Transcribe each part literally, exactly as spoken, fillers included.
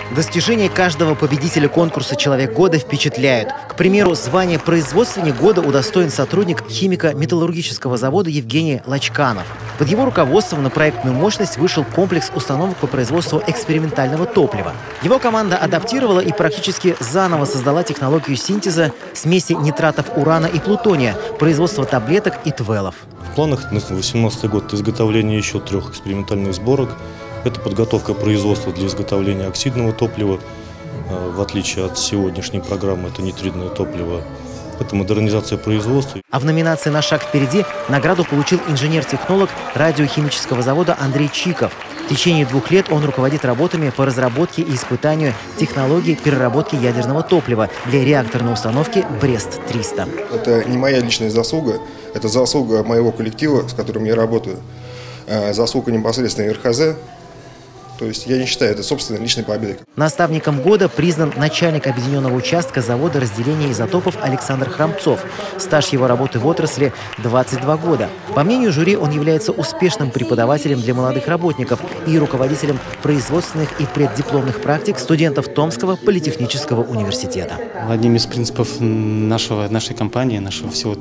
Достижения каждого победителя конкурса «Человек года» впечатляют. К примеру, звание «Производственник года» удостоен сотрудник химико-металлургического завода Евгений Лачканов. Под его руководством на проектную мощность вышел комплекс установок по производству экспериментального топлива. Его команда адаптировала и практически заново создала технологию синтеза смеси нитратов урана и плутония, производства таблеток и твелов. В планах на две тысячи восемнадцатый год изготовление еще трех экспериментальных сборок. Это подготовка производства для изготовления оксидного топлива. В отличие от сегодняшней программы, это нитридное топливо. Это модернизация производства. А в номинации «На шаг впереди» награду получил инженер-технолог радиохимического завода Андрей Чиков. В течение двух лет он руководит работами по разработке и испытанию технологий переработки ядерного топлива для реакторной установки Брест триста. Это не моя личная заслуга, это заслуга моего коллектива, с которым я работаю. Заслуга непосредственно эр ха зэ. То есть я не считаю это собственной личной победой. Наставником года признан начальник объединенного участка завода разделения изотопов Александр Храмцов. Стаж его работы в отрасли – двадцать два года. По мнению жюри, он является успешным преподавателем для молодых работников и руководителем производственных и преддипломных практик студентов Томского политехнического университета. Одним из принципов нашего, нашей компании, нашего всего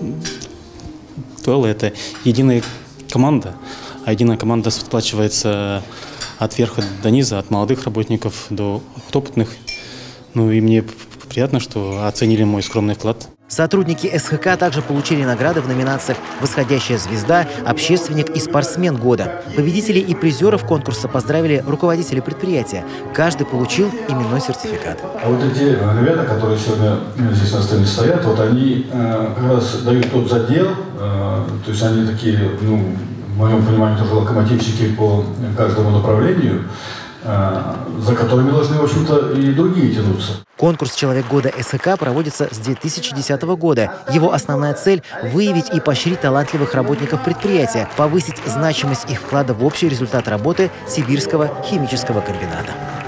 ТОЭЛа – это единая команда. А единая команда сплачивается от верха до низа, от молодых работников до опытных. Ну и мне приятно, что оценили мой скромный вклад. Сотрудники эс ха ка также получили награды в номинациях «Восходящая звезда», «Общественник» и «Спортсмен года». Победителей и призеров конкурса поздравили руководители предприятия. Каждый получил именной сертификат. А вот эти ребята, которые сегодня здесь на сцене стоят, вот они э, как раз дают тот задел, э, то есть они такие, ну, в моем понимании, тоже локомотивчики по каждому направлению, за которыми должны, в общем-то, и другие тянуться. Конкурс «Человек года» эс ха ка проводится с две тысячи десятого года. Его основная цель – выявить и поощрить талантливых работников предприятия, повысить значимость их вклада в общий результат работы Сибирского химического комбината.